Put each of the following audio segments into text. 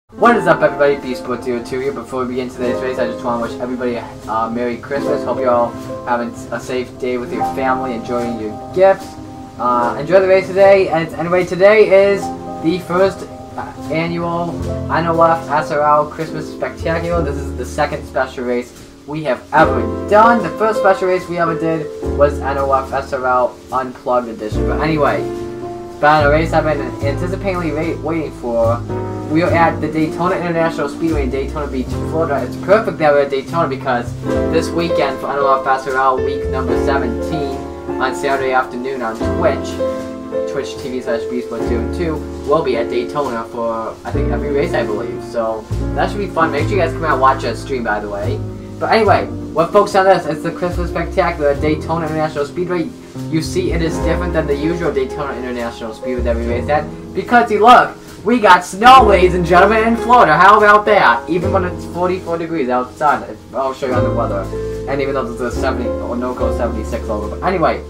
What is up, everybody? Beastsport02 here. Before we begin today's race, I just want to wish everybody a Merry Christmas. Hope you're all having a safe day with your family, enjoying your gifts. Enjoy the race today. And anyway, today is the first annual NOFSRL Christmas Spectacular. This is the second special race we have ever done. The first special race we ever did was NOFSRL Unplugged Edition. But anyway, it's been a race I've been anticipatingly waiting for. We are at the Daytona International Speedway in Daytona Beach, Florida. It's perfect that we're at Daytona because this weekend for NOFSRL week number 17 on Saturday afternoon on Twitch TV/Beastsport02 will be at Daytona for, I think, every race, I believe. So that should be fun. Make sure you guys come out and watch that stream, by the way. But anyway, what focus on this? It's the Christmas Spectacular at Daytona International Speedway. You see, it is different than the usual Daytona International Speedway that we race at because, you look, we got snow, ladies and gentlemen, in Florida. How about that? Even when it's 44 degrees outside. I'll show you on the weather. And even though there's a 70 or no-go 76 over. But anyway,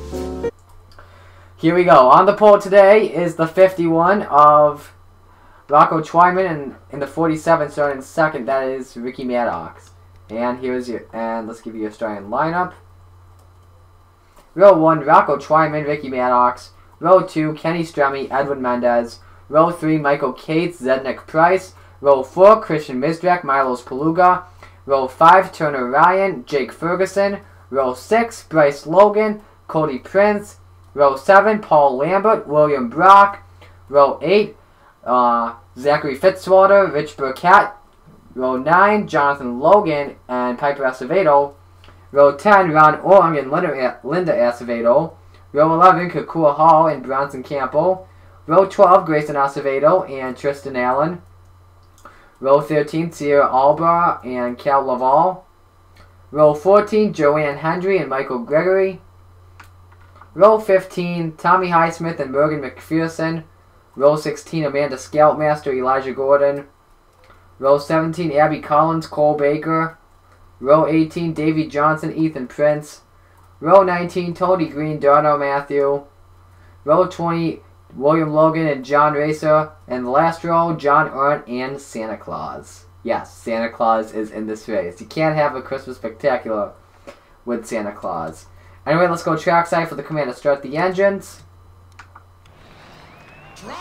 here we go. On the pole today is the 51 of Rocco Twyman, and in the 47 starting in second, that is Ricky Maddox. And here's your, and let's give you a starting lineup. Row 1, Rocco Twyman, Ricky Maddox. Row 2, Kenny Stremme, Edwin Mendez. Row 3, Michael Cates, Zednik Price. Row 4, Christian Mizdrak, Milos Paluga. Row 5, Turner Ryan, Jake Ferguson. Row 6, Bryce Logan, Cody Prince. Row 7, Paul Lambert, William Brock. Row 8, Zachary Fitzwater, Rich Burkett. Row 9, Jonathan Logan and Piper Acevedo. Row 10, Ron Orng and Linda Acevedo. Row 11, Kakua Hall and Bronson Campbell. Row 12, Grayson Acevedo and Tristan Allen. Row 13, Sierra Alba and Cal Laval. Row 14, Joanne Hendry and Michael Gregory. Row 15, Tommy Highsmith and Morgan McPherson. Row 16, Amanda Scoutmaster, Elijah Gordon. Row 17, Abby Collins, Cole Baker. Row 18, Davey Johnson, Ethan Prince. Row 19, Tony Green, Darnell Matthew. Row 20, William Logan and John Racer. And the last row, John Arndt and Santa Claus. Yes, Santa Claus is in this race. You can't have a Christmas Spectacular with Santa Claus. Anyway, let's go trackside for the command to start the engines. Drivers,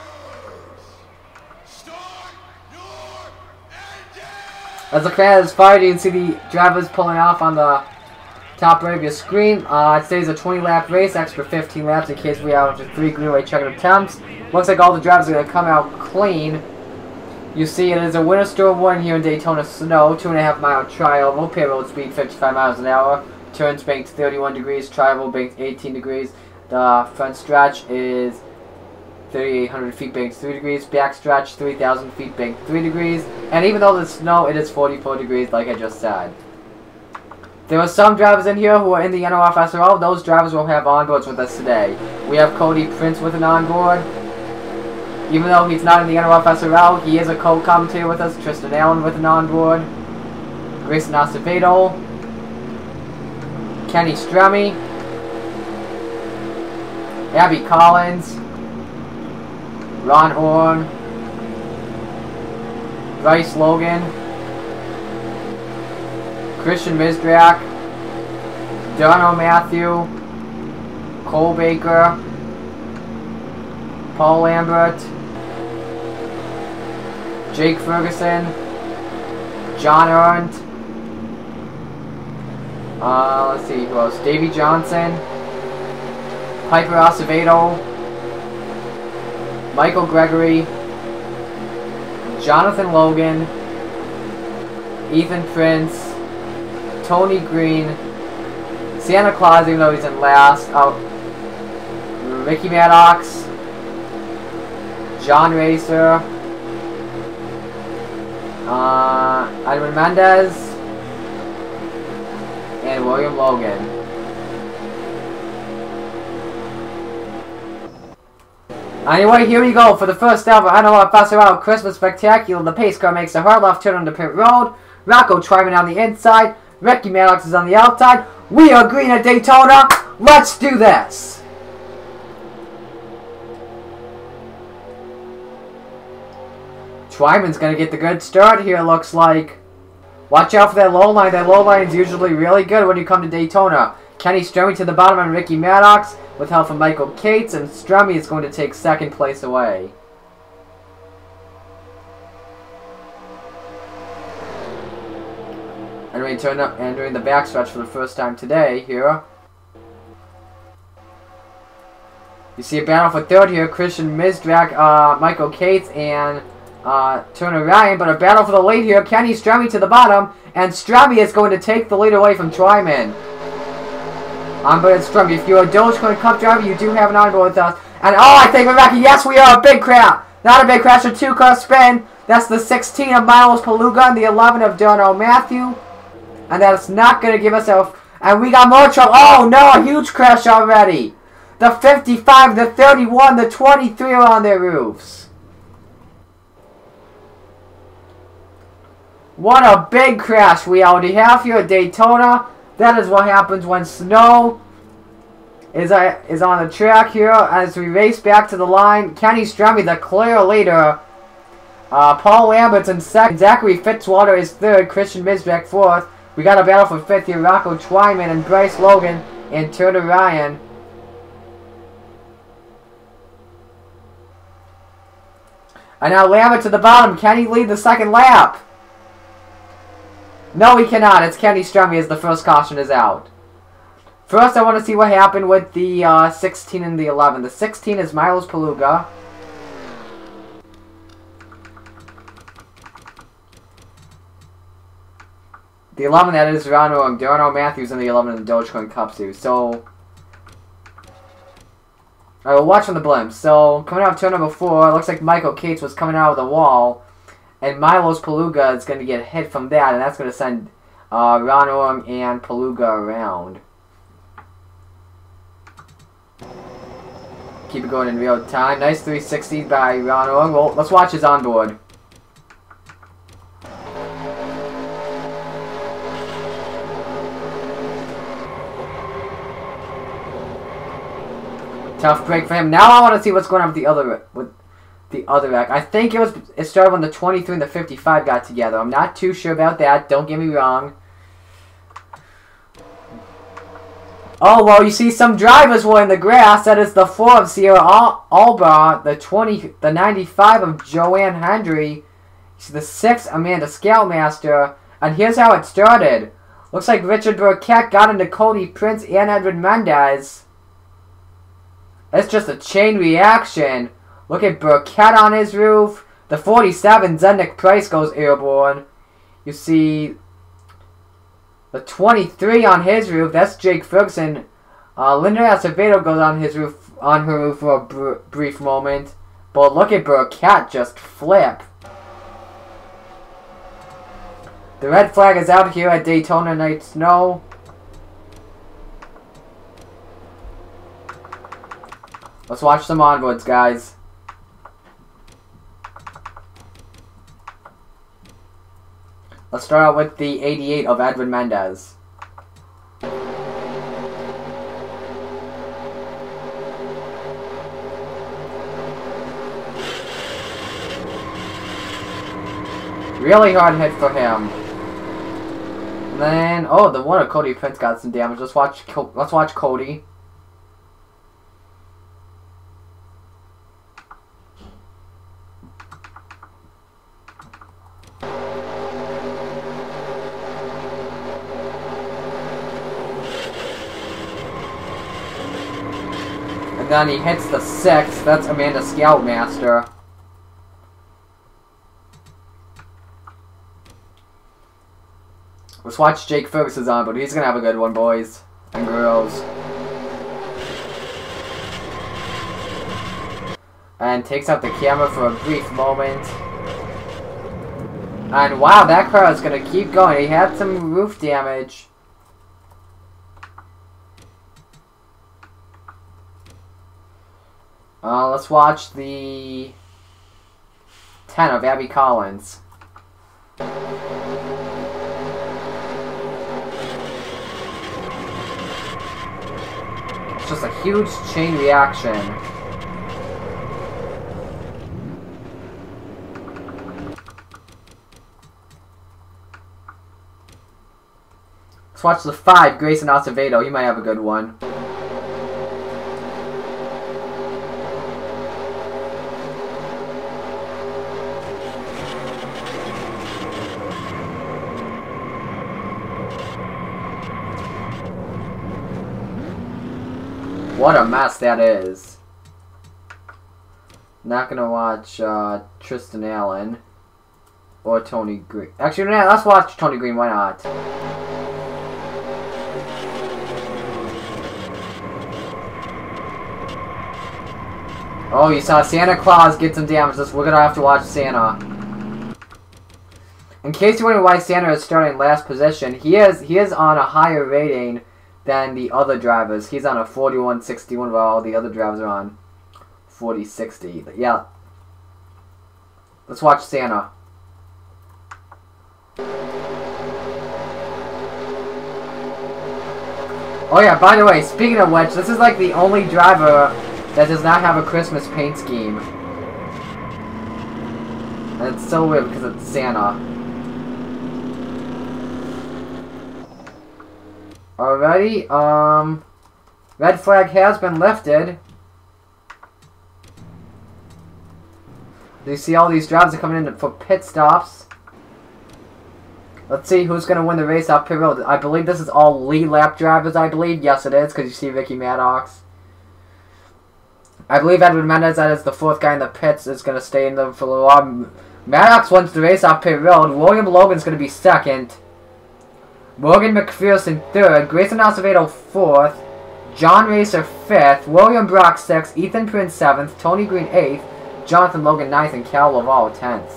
start your engines! As the command is fired, you can see the drivers pulling off on the top right of your screen. Today's a 20-lap race, extra 15 laps in case we have 3 greenway checkered attempts. Looks like all the drivers are going to come out clean. You see, it is a winter storm warning here in Daytona. Snow, 2.5 mile tri-oval, payroad speed 55 miles an hour, turns banked 31 degrees, tri-oval banked 18 degrees. The front stretch is 3,800 feet, banked 3 degrees, back stretch 3,000 feet, banked 3 degrees, and even though there's snow, it is 44 degrees like I just said. There are some drivers in here who are in the NOFSRL. Those drivers will have onboards with us today. We have Cody Prince with an onboard. Even though he's not in the NOFSRL, he is a co-commentator with us. Tristan Allen with an onboard. Grayson Acevedo. Kenny Stremme. Abby Collins. Ron Orng. Bryce Logan. Christian Mizdrak, Darnell Matthew, Cole Baker, Paul Lambert, Jake Ferguson, John Arndt, let's see who else, Davey Johnson, Piper Acevedo, Michael Gregory, Jonathan Logan, Ethan Prince, Tony Green, Santa Claus, even though he's in last, Ricky Maddox, John Racer, Edwin Mendez, and William Logan. Anyway, here we go for the first ever NOFSRL Christmas Spectacular. The pace car makes a hard left turn onto pit road. Rocco Twyman on the inside. Ricky Maddox is on the outside. We are green at Daytona. Let's do this. Twyman's going to get the good start here, looks like. Watch out for that low line. That low line is usually really good when you come to Daytona. Kenny Stremme to the bottom and Ricky Maddox with help from Michael Cates, and Stremme is going to take second place away. Entering the backstretch for the first time today here. You see a battle for third here. Christian Mizdrak, Michael Cates, and Turner Ryan. But a battle for the lead here. Kenny Stremme to the bottom. And Stremme is going to take the lead away from Twyman. Onboard Stremme. If you're a Dogecoin Cup driver, you do have an onboard with us. And oh, I think we're back. Yes, we are. A big crap. Not a big crash. A 2-car spin. That's the 16 of Milos Paluga and the 11 of Darnell Matthew. And that's not going to give us a... And we got more trouble. Oh, no. A huge crash already. The 55, the 31, the 23 are on their roofs. What a big crash we already have here at Daytona. That is what happens when snow is on the track here as we race back to the line. Kenny Stremme, the clear leader. Paul Lambert's in second. Zachary Fitzwater is third. Christian Mizdrak fourth. We got a battle for fifth here. Rocco Twyman and Bryce Logan and Turner Ryan. And now Lambert to the bottom. Can he lead the second lap? No, he cannot. It's Kenny Stremme as the first caution is out. First, I want to see what happened with the 16 and the 11. The 16 is Milos Paluga. The 11, that is Darnell Matthews, and the 11 in the Dogecoin Cup Series. So, alright, we'll watch from the blimp. So, coming out of turn number 4, it looks like Michael Cates was coming out of the wall. And Milos Paluga is going to get hit from that, and that's going to send Ron Orm and Paluga around. Keep it going in real time. Nice 360 by Ron Orm. Well, let's watch his onboard. Tough break for him. Now I want to see what's going on with the other wreck. I think it started when the 23 and the 55 got together. I'm not too sure about that. Don't get me wrong. Oh, well, you see some drivers were in the grass. That is the 4 of Sierra Alba, the 95 of Joanne Hendry, the 6 Amanda Scoutmaster, and here's how it started. Looks like Richard Burkett got into Cody Prince and Edwin Mendez. It's just a chain reaction. Look at Burkett on his roof. The 47, Zednik Price, goes airborne. You see the 23 on his roof. That's Jake Ferguson. Linda Acevedo goes on her roof for a brief moment. But look at Burkett just flip. The red flag is out here at Daytona Night Snow. Let's watch some onboards, guys. Let's start out with the 88 of Edwin Mendez. Really hard hit for him. And then, oh, the one of Cody Prince got some damage. Let's watch Cody. And then he hits the 6. That's Amanda Scoutmaster. Let's watch Jake Ferguson's on, but he's gonna have a good one, boys and girls. And takes out the camera for a brief moment. And wow, that car is gonna keep going. He had some roof damage. Let's watch the 10 of Abby Collins. It's just a huge chain reaction. Let's watch the 5, Grayson Acevedo. He might have a good one. What a mess that is. Not gonna watch Tristan Allen or Tony Green. Actually, no, let's watch Tony Green. Why not? Oh, you saw Santa Claus get some damage. We're gonna have to watch Santa. In case you're wondering why Santa is starting last position, he is on a higher rating than the other drivers. He's on a 41.61 while all the other drivers are on 40.60. Yeah. Let's watch Santa. Oh yeah, by the way, speaking of which, this is like the only driver that does not have a Christmas paint scheme. And it's so weird because it's Santa. Alrighty, red flag has been lifted. Do you see all these drivers are coming in for pit stops? Let's see who's going to win the race off pit road. I believe this is all lead lap drivers, I believe. Yes, it is, because you see Ricky Maddox. I believe Edwin Mendez, that is the 4th guy in the pits, is going to stay in them for a little while. Maddox wins the race off pit road. William Logan's going to be 2nd. Morgan McPherson 3rd, Grayson Acevedo 4th, John Racer 5th, William Brock 6th, Ethan Prince 7th, Tony Green 8th, Jonathan Logan 9th, and Cal Laval 10th.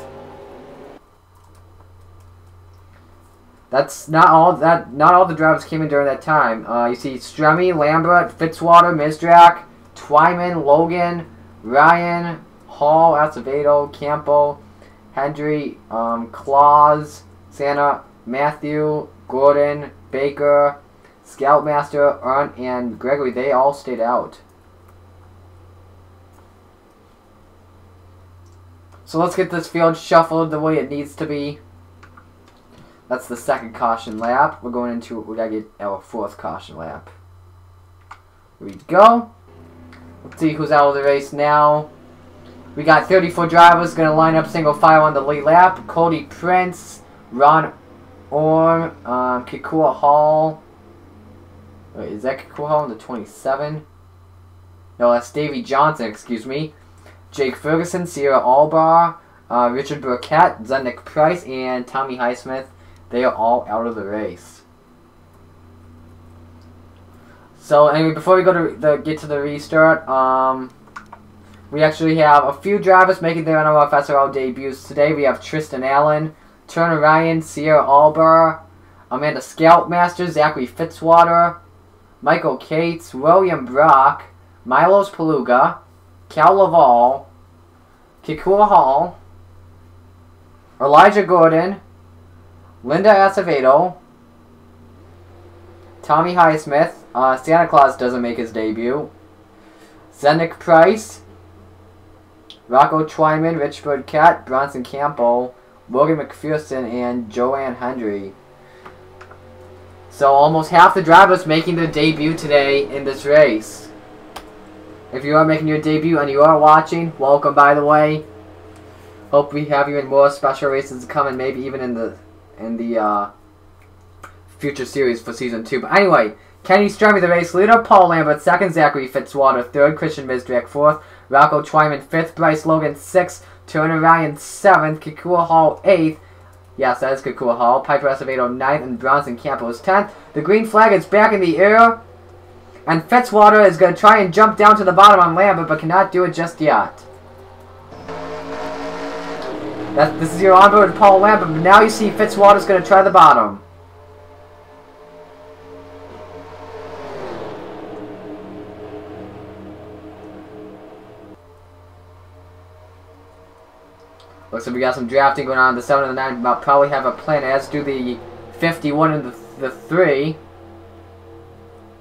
That's not all the drivers came in during that time. You see Stremme, Lambert, Fitzwater, Mizrak, Twyman, Logan, Ryan, Hall, Acevedo, Campo, Hendry, Claus, Santa, Matthew, Gordon, Baker, Scoutmaster, Arndt, and Gregory. They all stayed out. So let's get this field shuffled the way it needs to be. That's the 2nd caution lap. We gotta get our 4th caution lap. Here we go. Let's see who's out of the race now. We got 34 drivers gonna line up single file on the lead lap. Cody Prince, Ron Orm, Kikua Hall. Wait, is that Kikua Hall in the 27? No, that's Davey Johnson, excuse me. Jake Ferguson, Sierra Albar, Richard Burkett, Zednick Price, and Tommy Highsmith. They are all out of the race. So anyway, before we go to get to the restart, we actually have a few drivers making their NOFSRL debuts today. We have Tristan Allen, Turner Ryan, Sierra Albar, Amanda Scoutmaster, Zachary Fitzwater, Michael Cates, William Brock, Milos Paluga, Cal Laval, Kikua Hall, Elijah Gordon, Linda Acevedo, Tommy Highsmith, Santa Claus doesn't make his debut, Zednick Price, Rocco Twyman, Rich Birdcat, Bronson Campo, Morgan McPherson, and Joanne Hendry. So almost half the drivers making their debut today in this race. If you are making your debut and you are watching, welcome by the way. Hope we have you in more special races coming, maybe even in the future series for season 2. But anyway, Kenny Stremme, the race leader, Paul Lambert 2nd, Zachary Fitzwater 3rd, Christian Mizrak 4th, Rocco Twyman 5th, Bryce Logan 6th, Turner Ryan 7th, Kikua Hall 8th. Yes, that is Kikua Hall. Piper Acevedo 9th, and Bronson Campos 10th. The green flag is back in the air. And Fitzwater is going to try and jump down to the bottom on Lambert, but cannot do it just yet. This is your onboard Paul Lambert, but now you see Fitzwater's going to try the bottom. Looks like we got some drafting going on. The 7 and the 9 will probably have a plan, as do the 51 and the 3.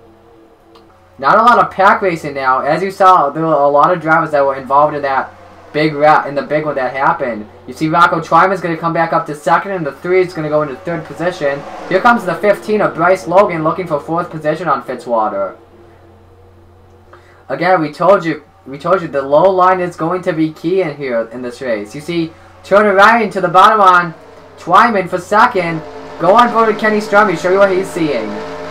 Not a lot of pack racing now. As you saw, there were a lot of drivers that were involved in that big one that happened. You see Rocco Twyman's going to come back up to second, and the 3 is going to go into third position. Here comes the 15 of Bryce Logan looking for fourth position on Fitzwater. Again, we told you the low line is going to be key in here in this race. You see Turner Ryan to the bottom on Twyman for second. Go on board with Kenny Stremme, show you what he's seeing.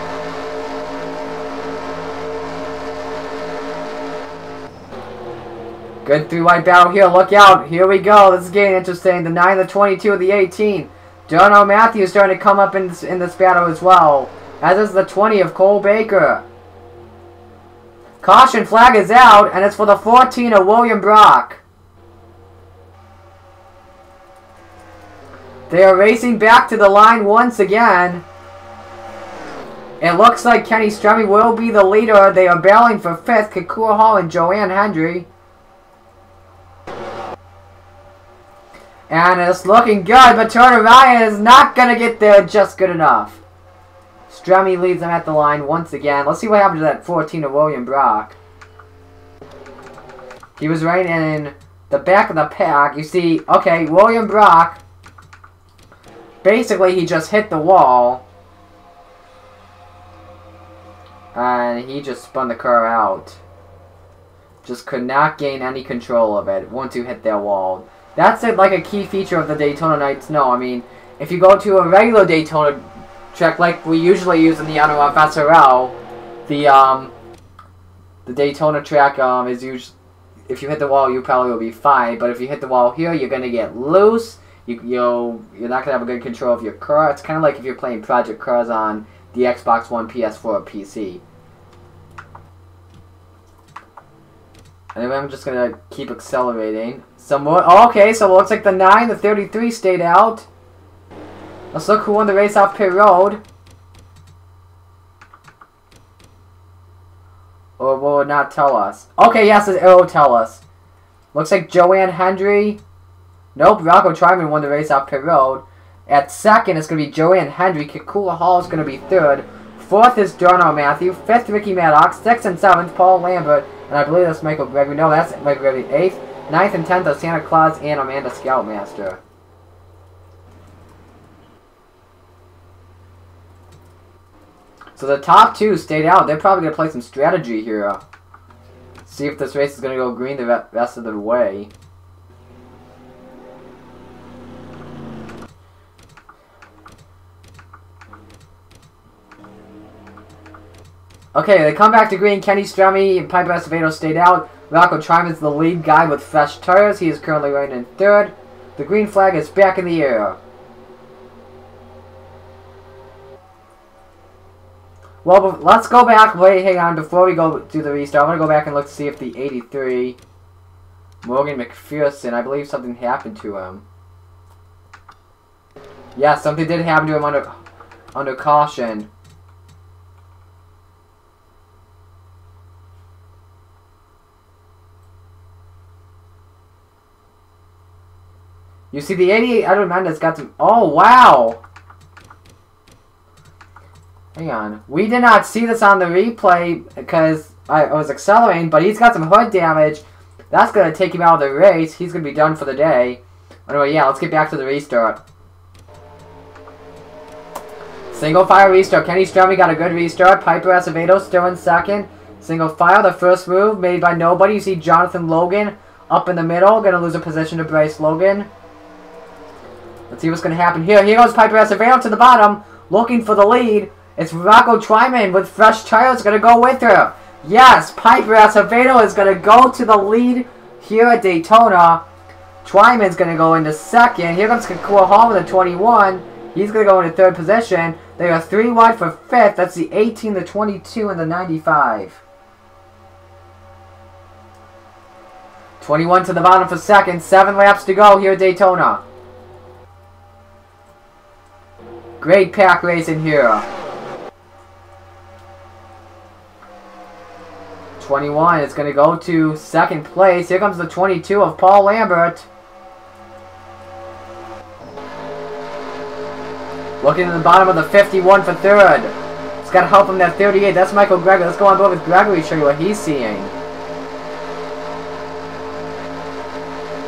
Good 3-wide battle here. Look out. Here we go. This is getting interesting. The 9, the 22, the 18. Darnell Matthew is starting to come up in this battle as well. As is the 20 of Cole Baker. Caution flag is out, and it's for the 14 of William Brock. They are racing back to the line once again. It looks like Kenny Stremme will be the leader. They are battling for 5th. Kakua Hall and Joanne Hendry. And it's looking good, but Turner Ryan is not going to get there just good enough. Stremme leads them at the line once again. Let's see what happens to that 14 of William Brock. He was right in the back of the pack. You see, okay, William Brock, basically he just hit the wall. And he just spun the car out. Just could not gain any control of it once you hit that wall. That's like a key feature of the Daytona Nights. No, I mean, if you go to a regular Daytona track like we usually use in the NOFSRL, the Daytona track is usually, if you hit the wall, you probably will be fine. But if you hit the wall here, you're gonna get loose. You're not gonna have a good control of your car. It's kind of like if you're playing Project Cars on the Xbox One, PS4, or PC. Anyway, I'm just gonna keep accelerating. Some more. Oh, okay, so it looks like the 9, the 33 stayed out. Let's look who won the race off pit road. Or will it not tell us? Okay, yes, it will tell us. Looks like Joanne Hendry. Nope, Rocco Twyman won the race off pit road. At second, it's going to be Joanne Hendry. Kakula Hall is going to be third. Fourth is Darnell Matthew. Fifth, Ricky Maddox. Sixth and seventh, Paul Lambert. And I believe that's Michael Gregory. No, that's Michael Gregory. Eighth. 9th and 10th are Santa Claus and Amanda Scoutmaster. So the top 2 stayed out. They're probably going to play some strategy here. See if this race is going to go green the rest of the way. Okay, they come back to green. Kenny Stremme and Piper Acevedo stayed out. Rocco Twyman's the lead guy with fresh tires. He is currently running in third. The green flag is back in the air. Well, let's go back. Wait, hang on. Before we go do the restart, I'm going to go back and look to see if the 83, Morgan McPherson, I believe something happened to him. Yeah, something did happen to him under caution. You see, the 88 Edwin Mendez got some... Oh, wow! Hang on. We did not see this on the replay because I was accelerating, but he's got some hood damage. That's going to take him out of the race. He's going to be done for the day. Anyway, yeah, let's get back to the restart. Single file restart. Kenny Stremme got a good restart. Piper Acevedo still in second. Single file. The first move made by nobody. You see Jonathan Logan up in the middle. Going to lose a position to Bryce Logan. Let's see what's going to happen here. Here goes Piper Acevedo to the bottom, looking for the lead. It's Rocco Twyman with fresh tires going to go with her. Yes, Piper Acevedo is going to go to the lead here at Daytona. Twyman's going to go into second. Here comes Kakua Hall with a 21. He's going to go into third position. They are 3 wide for fifth. That's the 18, the 22, and the 95. 21 to the bottom for second. 7 laps to go here at Daytona. Great pack racing here. 21 is going to go to second place. Here comes the 22 of Paul Lambert. Looking at the bottom of the 51 for third. It's got to help him that 38. That's Michael Gregory. Let's go on board with Gregory, show you what he's seeing.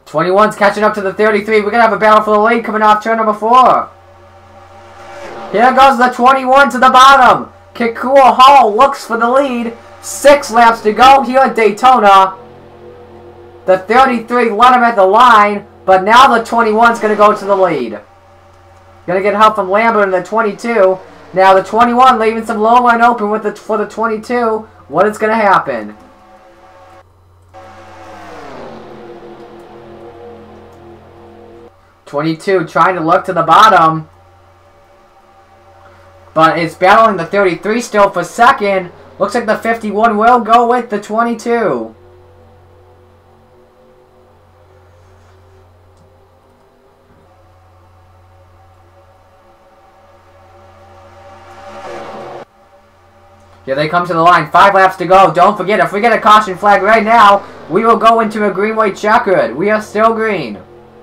21's catching up to the 33. We're going to have a battle for the lead coming off turn number 4. Here goes the 21 to the bottom. Kikuo Hall looks for the lead. 6 laps to go here at Daytona. The 33 let him at the line, but now the 21's going to go to the lead. Going to get help from Lambert in the 22. Now the 21 leaving some low line open with for the 22. What is going to happen? '22 trying to look to the bottom, but it's battling the 33 still for second. Looks like the 51 will go with the 22. Here they come to the line. 5 laps to go. Don't forget, if we get a caution flag right now, we will go into a green-white checkered. We are still green.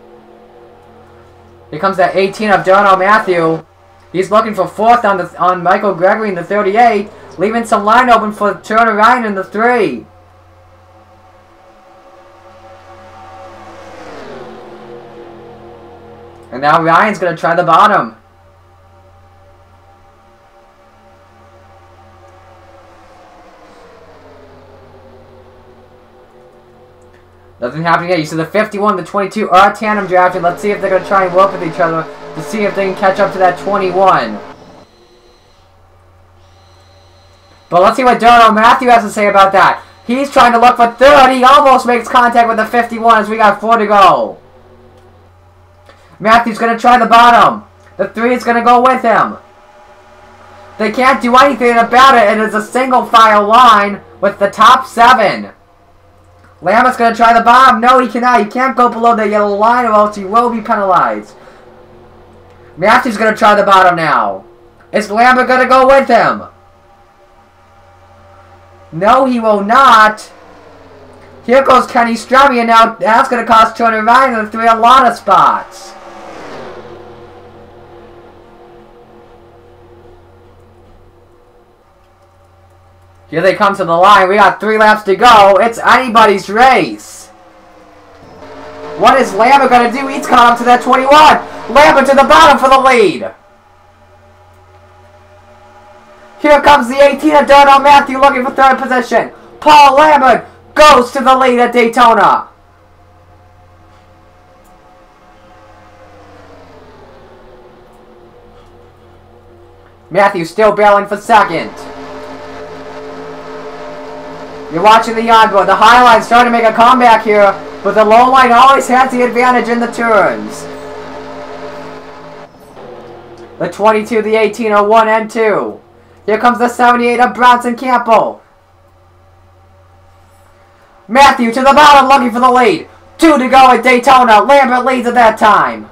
Here comes that 18 of Darnell Matthew. He's looking for 4th on Michael Gregory in the 38, leaving some line open for Turner Ryan in the 3. And now Ryan's going to try the bottom. Nothing happening yet. You see the 51, the 22 are tandem drafted. Let's see if they're going to try and work with each other to see if they can catch up to that 21. But let's see what Darnell Matthew has to say about that. He's trying to look for 3rd. He almost makes contact with the 51 as we got 4 to go. Matthew's going to try the bottom. The 3 is going to go with him. They can't do anything about it. It is a single file line with the top 7. Lambert's going to try the bottom. No, he cannot. He can't go below the yellow line or else he will be penalized. Matthew's going to try the bottom now. Is Lambert going to go with him? No, he will not. Here goes Kenny Stremme, and now that's going to cost Turner Ryan and the 3 a lot of spots. Here they come to the line. We got 3 laps to go. It's anybody's race. What is Lambert going to do? He's caught up to that 21. Lambert to the bottom for the lead. Here comes the 18 of Darnell Matthew looking for 3rd position. Paul Lambert goes to the lead at Daytona. Matthew still battling for 2nd. You're watching the onboard. The high line starting to make a comeback here, but the low line always has the advantage in the turns. The 22, the 18 are 1 and 2. Here comes the 78 of Bronson Campbell. Matthew to the bottom looking for the lead. 2 to go at Daytona. Lambert leads at that time.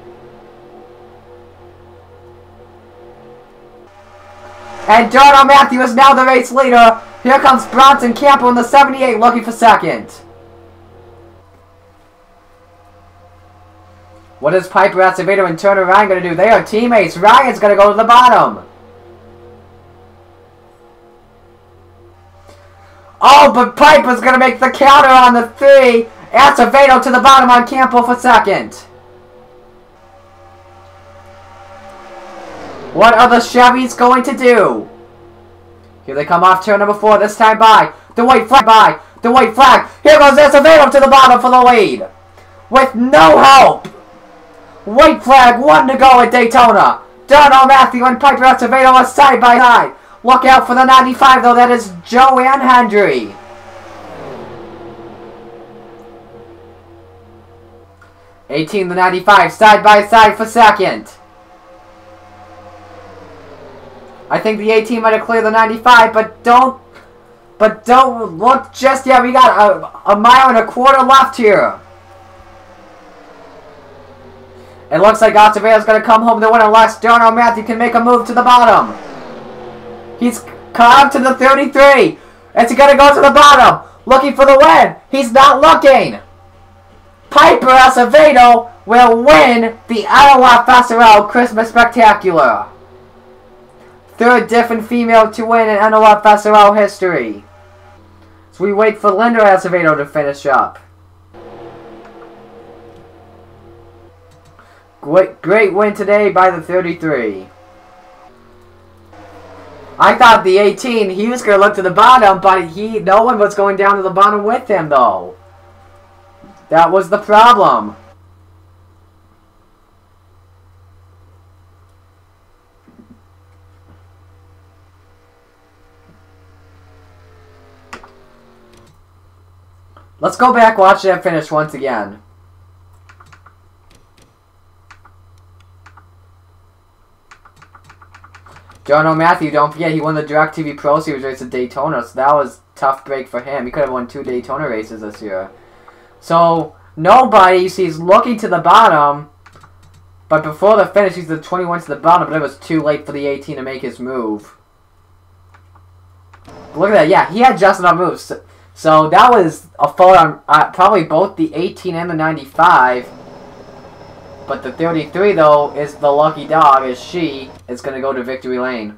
And Darnell Matthew is now the race leader. Here comes Bronson Campbell in the 78 looking for 2nd. What is Piper Acevedo and Turner Ryan going to do? They are teammates. Ryan's going to go to the bottom. Oh, but Piper's going to make the counter on the 3. Acevedo to the bottom on Campbell for 2nd. What are the Chevys going to do? Here they come off turn number 4. This time by the white flag. Here goes Acevedo to the bottom for the lead. With no help. White flag, 1 to go at Daytona. Darnell Matthew and Piper Acevedo are side by side. Look out for the 95 though. That is Joanne Hendry. '18 the 95 side by side for 2nd. I think the 18 might have cleared the 95, but don't look just yet. We got a mile and a quarter left here. It looks like Acevedo's going to come home to win unless Darnell Matthew can make a move to the bottom. He's caught up to the 33. It's going to go to the bottom. Looking for the win. He's not looking. Piper Acevedo will win the NOFSRL Christmas Spectacular. 3rd different female to win in NOFSRL history. So we wait for Linda Acevedo to finish up. Great win today by the 33. I thought the 18, he was going to look to the bottom, but no one was going down to the bottom with him, though. That was the problem. Let's go back, watch that finish once again. Darnell Matthew, don't forget, he won the DirecTV Pro Series race at Daytona, so that was a tough break for him. He could have won 2 Daytona races this year. So, nobody, you see, is looking to the bottom, but before the finish, he's the 21 to the bottom, but it was too late for the 18 to make his move. But look at that, yeah, he had just enough moves. So that was a fault on probably both the 18 and the 95. But the 33, though, is the lucky dog, as she is going to go to victory lane.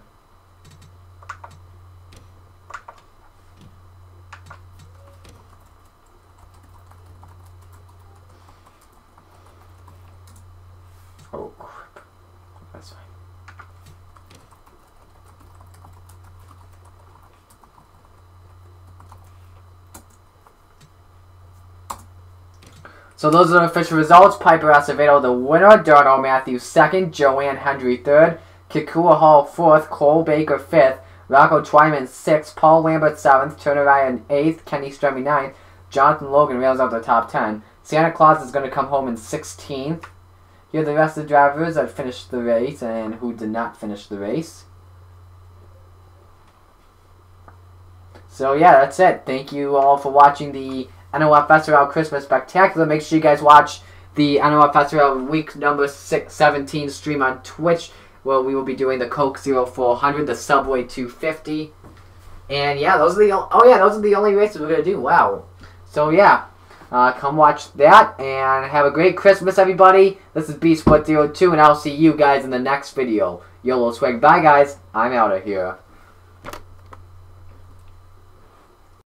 Oh, crap. That's fine. So those are the official results. Piper Acevedo, the winner. Darnell Matthew, 2nd. Joanne Hendry, 3rd. Kikuwa Hall, 4th. Cole Baker, 5th. Rocco Twyman, 6th. Paul Lambert, 7th. Turner Ryan, 8th. Kenny Stremme, 9th. Jonathan Logan rounds out the top 10. Santa Claus is going to come home in 16th. Here are the rest of the drivers that finished the race and who did not finish the race. So yeah, that's it. Thank you all for watching the NOFSRL Christmas Spectacular. Make sure you guys watch the NOFSRL week number 17 stream on Twitch, where we will be doing the Coke 0400, the Subway 250, and yeah, those are the only races we're gonna do. Wow. So yeah, come watch that and have a great Christmas, everybody. This is BSport02, and I'll see you guys in the next video. YOLO swag. Bye, guys. I'm out of here.